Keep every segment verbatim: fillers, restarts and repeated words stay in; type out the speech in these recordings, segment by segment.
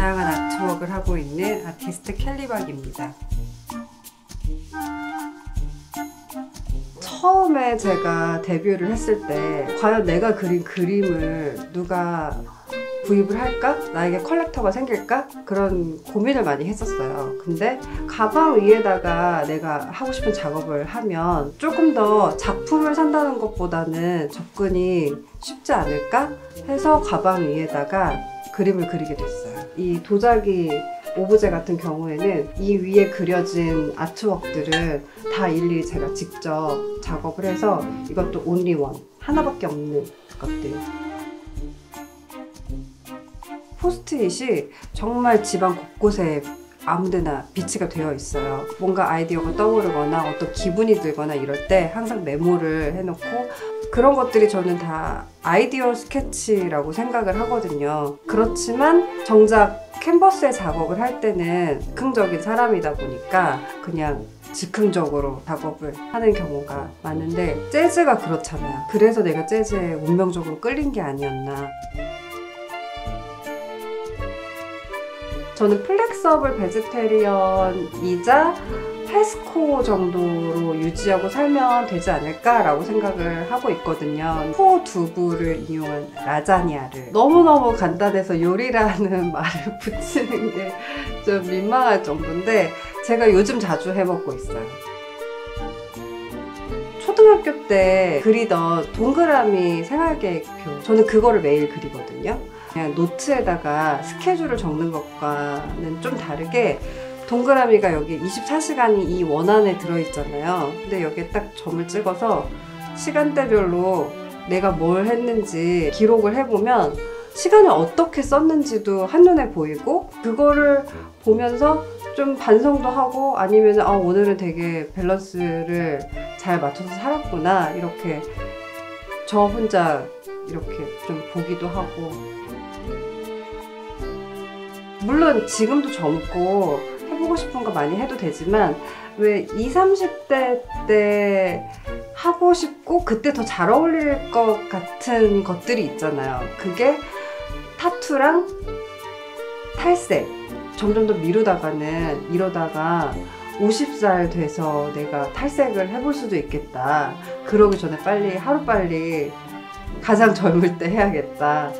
다양한 아트웍을 하고 있는 아티스트 켈리박입니다. 처음에 제가 데뷔를 했을 때 과연 내가 그린 그림을 누가 구입을 할까? 나에게 컬렉터가 생길까? 그런 고민을 많이 했었어요. 근데 가방 위에다가 내가 하고 싶은 작업을 하면 조금 더 작품을 산다는 것보다는 접근이 쉽지 않을까? 해서 가방 위에다가 그림을 그리게 됐어요. 이 도자기 오브제 같은 경우에는 이 위에 그려진 아트웍들은 다 일일이 제가 직접 작업을 해서 이것도 온리원, 하나밖에 없는 것들. 포스트잇이 정말 집안 곳곳에 아무데나 비치가 되어 있어요. 뭔가 아이디어가 떠오르거나 어떤 기분이 들거나 이럴 때 항상 메모를 해놓고, 그런 것들이 저는 다 아이디어 스케치라고 생각을 하거든요. 그렇지만 정작 캔버스에 작업을 할 때는 즉흥적인 사람이다 보니까 그냥 즉흥적으로 작업을 하는 경우가 많은데, 재즈가 그렇잖아요. 그래서 내가 재즈에 운명적으로 끌린 게 아니었나. 저는 플렉서블 베지테리언이자 페스코 정도로 유지하고 살면 되지 않을까라고 생각을 하고 있거든요. 포 두부를 이용한 라자냐를, 너무너무 간단해서 요리라는 말을 붙이는 게 좀 민망할 정도인데 제가 요즘 자주 해먹고 있어요. 초등학교 때 그리던 동그라미 생활계획표, 저는 그거를 매일 그리거든요. 그냥 노트에다가 스케줄을 적는 것과는 좀 다르게 동그라미가 여기 이십사 시간이 이 원 안에 들어있잖아요. 근데 여기에 딱 점을 찍어서 시간대별로 내가 뭘 했는지 기록을 해보면 시간을 어떻게 썼는지도 한눈에 보이고, 그거를 보면서 좀 반성도 하고, 아니면 아, 오늘은 되게 밸런스를 잘 맞춰서 살았구나, 이렇게 저 혼자 이렇게 좀 보기도 하고. 물론 지금도 젊고 해보고 싶은 거 많이 해도 되지만, 왜 이십, 삼십 대 때 하고 싶고 그때 더 잘 어울릴 것 같은 것들이 있잖아요. 그게 타투랑 탈색. 점점 더 미루다가는 이러다가 오십 살 돼서 내가 탈색을 해볼 수도 있겠다. 그러기 전에 빨리, 하루빨리 가장 젊을 때 해야겠다.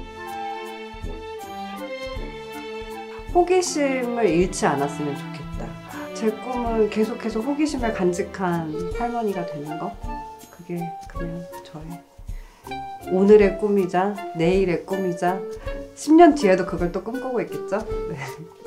호기심을 잃지 않았으면 좋겠다. 제 꿈은 계속해서 호기심을 간직한 할머니가 되는 거? 그게 그냥 저의 오늘의 꿈이자 내일의 꿈이자 십 년 뒤에도 그걸 또 꿈꾸고 있겠죠? 네.